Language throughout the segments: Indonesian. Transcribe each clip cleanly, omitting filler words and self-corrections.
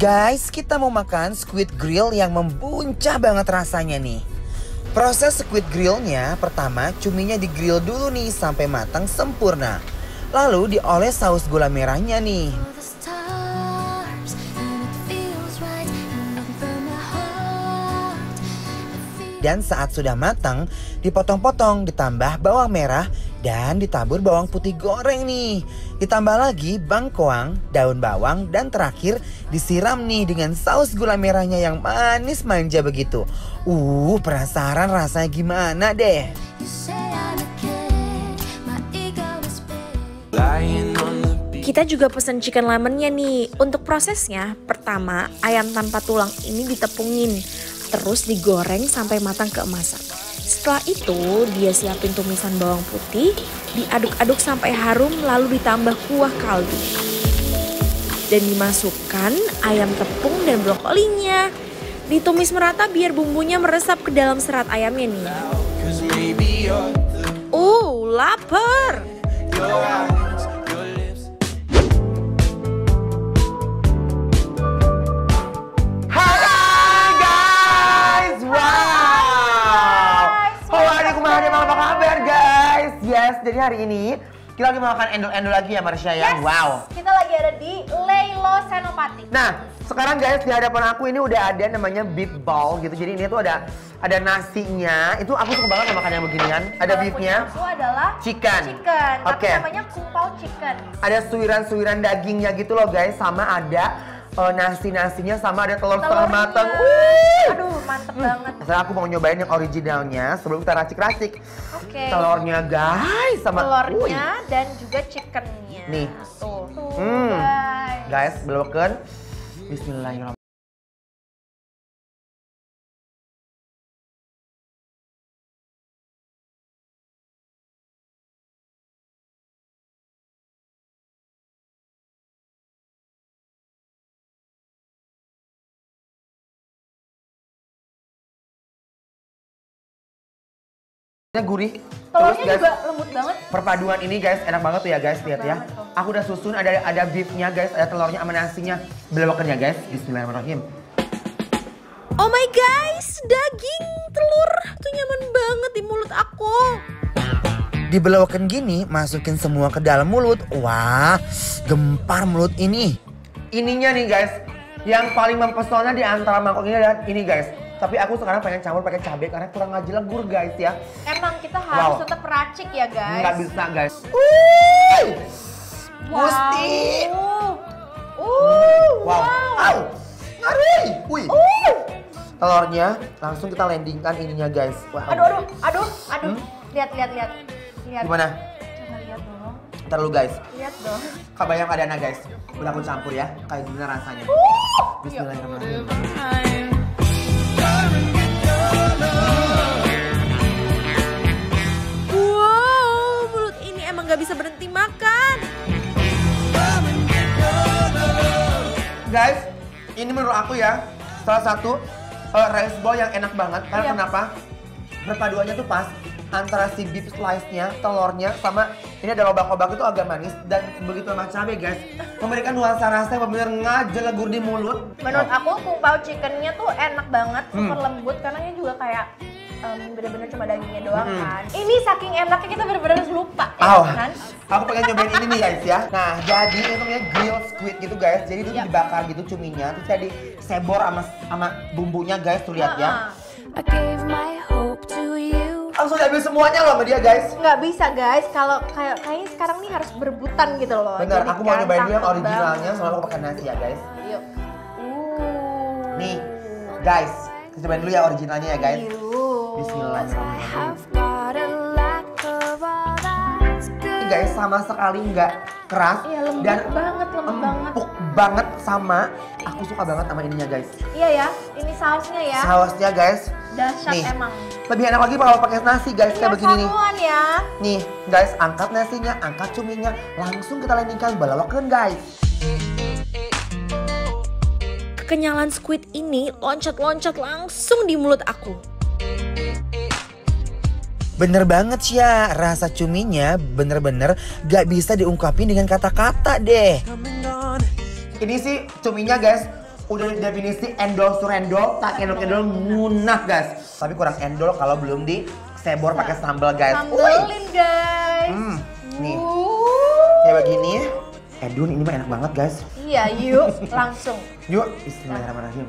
Guys, kita mau makan squid grill yang membuncah banget rasanya nih. Proses squid grillnya, pertama cuminya di-grill dulu nih sampai matang sempurna. Lalu dioles saus gula merahnya nih. Dan saat sudah matang, dipotong-potong, ditambah bawang merah, dan ditabur bawang putih goreng nih. Ditambah lagi bangkoang, daun bawang, dan terakhir disiram nih dengan saus gula merahnya yang manis manja begitu. Penasaran rasanya gimana deh? Kita juga pesen chicken lemonnya nih. Untuk prosesnya, pertama ayam tanpa tulang ini ditepungin, terus digoreng sampai matang keemasan. Setelah itu dia siapin tumisan bawang putih, diaduk-aduk sampai harum lalu ditambah kuah kaldu. Dan dimasukkan ayam tepung dan brokolinya. Ditumis merata biar bumbunya meresap ke dalam serat ayamnya nih. Lapar! Jadi hari ini kita lagi mau makan endol-endol lagi ya Marsha ya. Yes, wow. Kita lagi ada di Leilo Senopati. Nah, sekarang guys di hadapan aku ini udah ada namanya beef ball gitu. Jadi ini tuh ada nasinya. Itu aku suka banget makan yang beginian. Ada beefnya. Itu adalah chicken. Tapi namanya kumpau chicken. Ada suiran-suiran dagingnya gitu loh guys. Sama ada nasinya sama ada telur setengah matang. Aduh, mantep banget. Sekarang aku mau nyobain yang originalnya sebelum kita racik-racik. Oke. Telurnya guys sama telurnya dan juga chickennya. Nih. Tuh guys, belokan. Bismillahirrahmanirrahim. Gurih. Telurnya guys, juga lembut banget. Perpaduan ini guys enak banget tuh ya guys, lihat ya. Aku udah susun ada beefnya guys, ada telurnya sama nasinya. Belokannya guys. Bismillahirrahmanirrahim. Oh my guys, daging telur tuh nyaman banget di mulut aku. Dibelokan gini, masukin semua ke dalam mulut. Wah, gempar mulut ini. Ininya nih guys, yang paling mempesona di antara mangkok ini adalah ini guys. Tapi aku sekarang pengen campur pakai cabai karena kurang aja legur guys ya. Emang kita harus tetap racik ya guys. Nggak bisa guys. Gusti. Wow. Ngeri. Telurnya langsung kita landingkan ininya guys. Wow. Aduh. Lihat. Gimana? Coba lihat dulu. Ntar lu guys. Lihat dong. Kebayang adanya guys. Udah aku campur ya. Kayak gimana rasanya. Bismillahirrahmanirrahim. Wow, mulut ini emang gak bisa berhenti makan. Guys, ini menurut aku ya salah satu rice ball yang enak banget. Karena kenapa? Perpaduannya tuh pas antara si beef slice-nya, telurnya, sama ini ada lobak-lobak itu agak manis dan begitu sama cabai guys. Memberikan nuansa rasa yang benar-benar ngejelegur di mulut. Menurut aku kumpau chickennya tuh enak banget, super lembut karena ini juga kayak bener-bener cuma dagingnya doang kan. Ini saking enaknya kita bener-bener lupa kan. Aku pengen nyobain ini nih guys ya. Nah, jadi itu namanya grilled squid gitu guys. Jadi itu dibakar gitu cuminya, terus jadi sebor sama bumbunya guys, tuh lihat ya. Langsung diambil semuanya loh sama dia guys. Nggak bisa guys, kalau kayaknya sekarang nih harus berebutan gitu loh. Bener, jadi aku mau nyobain dulu yang takut originalnya, banget. soalnya aku pakai nasi ya guys. Yuk. Nih, guys, kita cobain dulu ya originalnya ya guys. Bismillahirrahmanirrahim. Ini guys sama sekali nggak keras dan empuk banget sama. Aku suka banget sama ininya guys. Iya ya, ini sausnya ya. Sausnya guys. Dahsyat nih, emang. Lebih enak lagi kalau pakai nasi guys, kayak begini nih. Ya. Nih guys, angkat nasinya, angkat cuminya, langsung kita landingkan balawakan guys. Kekenyalan squid ini loncat-loncat langsung di mulut aku. Bener banget ya, rasa cuminya bener-bener gak bisa diungkapin dengan kata-kata deh. Ini sih cuminya guys, udah definisi endol surendol, tak endol-endol ngunah guys. Tapi kurang endol kalau belum disebor pakai sambal guys. Sambelin guys. Nih, kayak begini. Edun ini mah enak banget guys. Iya, yuk langsung. Yuk, bismillahirrahmanirrahim.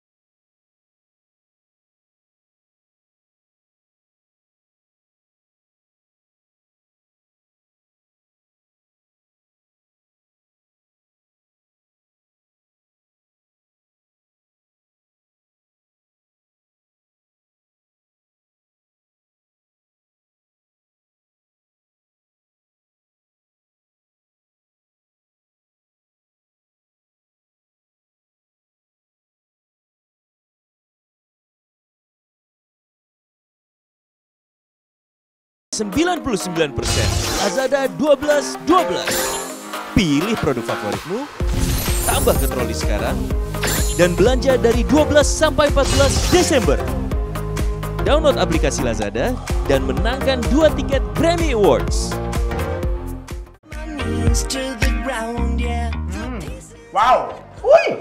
.99%. Lazada 12.12. Pilih produk favoritmu, tambah ke troli sekarang, dan belanja dari 12 sampai 14 Desember. Download aplikasi Lazada dan menangkan 2 tiket Grammy Awards. Wow, wih,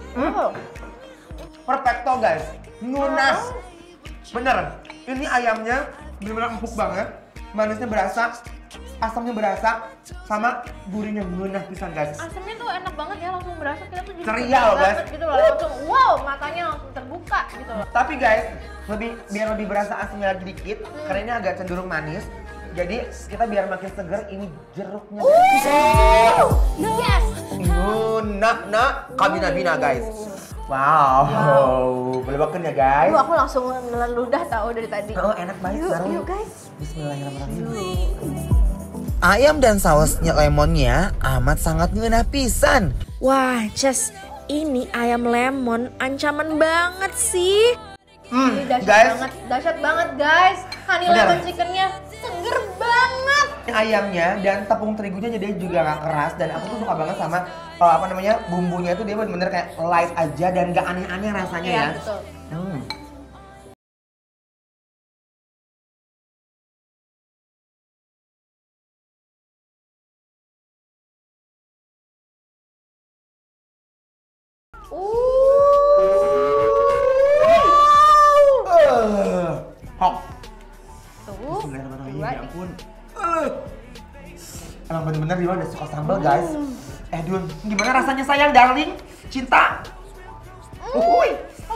perfecto guys, ngunah, bener. Ini ayamnya bener-bener empuk banget, manisnya berasa, asamnya berasa, sama gurihnya ngunah pisan guys. Asamnya tuh enak banget ya, langsung berasa kita tuh jadi ceria loh guys. Gitu loh, langsung wow, matanya langsung terbuka gitu loh. Tapi guys, biar lebih berasa asamnya lagi dikit, karena ini agak cenderung manis. Jadi kita biar makin seger, ini jeruknya. Yes. Ngunah kabina-bina guys. Wow, belebakan ya guys. Aku langsung menelan ludah tahu dari tadi. Oh enak banget. Yuk guys. Bismillahirrahmanirrahim. Ayam dan sausnya lemonnya amat sangat ngeunah pisan. Wah, Ces, ini ayam lemon ancaman banget sih. Ini dahsyat banget guys. Honey Bener. lemon chickennya seger banget. Ayamnya dan tepung terigunya jadi juga gak keras, dan aku tuh suka banget sama bumbunya tuh dia bener-bener kayak light aja dan gak aneh-aneh rasanya Iya, ya. betul. Hok. Tuh. Bismillahirrahmanirrahim, ya ampun. Emang bener-bener dia udah suka sambal guys. Dun, gimana rasanya sayang, darling? Cinta? Uhuy.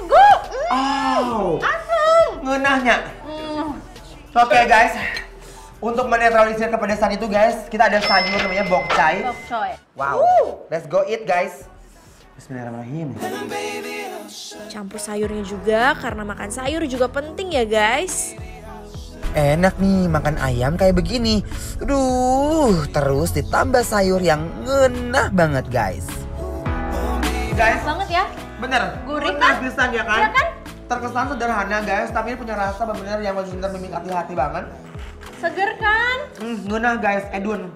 Asam. Ngenahnya. Oke guys, untuk menetralisir kepedesan itu guys, kita ada sayur namanya bokcai. Bokcoy. Wow, let's go eat guys. Bismillahirrahmanirrahim. Campur sayurnya juga, karena makan sayur juga penting ya guys. Enak nih makan ayam kayak begini. Aduh, terus ditambah sayur yang ngenah banget guys. Guys, Banget ya. bener. Gurih ngenah kan? pisan ya kan? Iya kan? Terkesan sederhana guys, tapi ini punya rasa bener-bener yang bener-bener memikat hati banget. Seger kan? Ngenah guys, Edun.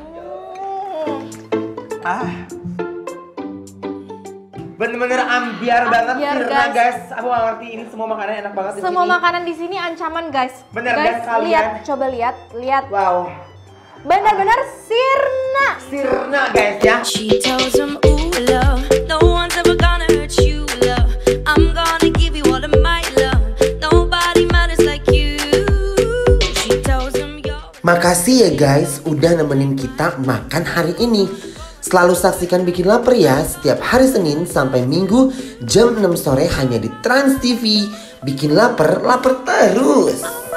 Bener-bener ambiar banget Ambiar, Firna guys. guys. Aku gak ngerti, ini semua makanan enak banget di Semua sini. makanan di sini ancaman guys. Bener, guys, dan kalian- lihat, coba lihat. Wow, Benar-benar sirna. sirna guys ya. She tells him, ooh, love, no one's ever gonna hurt you, love. I'm gonna give you all of my love. Nobody matters like you. She tells him, you're... Makasih ya guys udah nemenin kita makan hari ini. Selalu saksikan Bikin Lapar ya setiap hari Senin sampai Minggu jam 6 sore hanya di Trans TV. Bikin lapar, lapar terus.